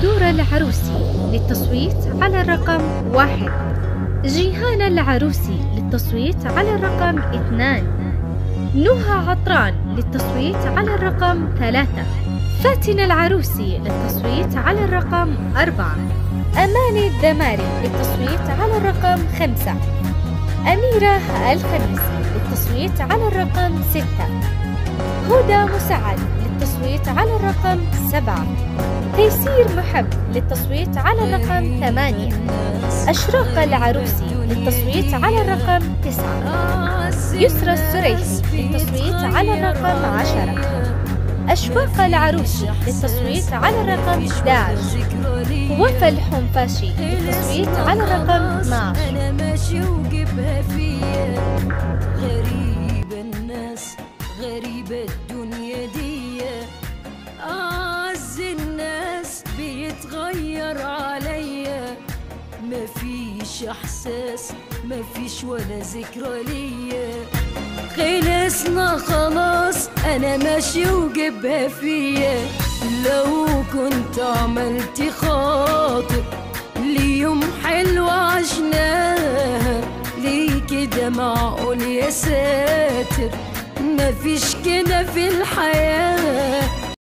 دور العروسي للتصويت على الرقم 1. جيهان العروسي للتصويت على الرقم 2. نهى عطران للتصويت على الرقم 3. فاتن العروسي للتصويت على الرقم 4. أماني الدماري للتصويت على الرقم 5. أميرة الخميسي للتصويت على الرقم 6. هدى مسعد للتصويت على الرقم 7. تيسير محب للتصويت على الرقم 8. أشراق العروسي للتصويت على الرقم 9. يسرى السريحي للتصويت على الرقم 10. أشواق العروسي للتصويت على الرقم 11. وفاء الحنفاشي للتصويت على الرقم 12. أنا ماشي وجبها فيا غريبة الناس غريبة الدنيا دي أعز الناس بيتغير عليا مفيش إحساس مفيش ولا ذكرى ليا خلصنا خلاص أنا ماشي وجبها فيا لو كنت عملت خاطر ليوم حلو عشناها ليه كده معقول يا ساتر مفيش كده في الحياة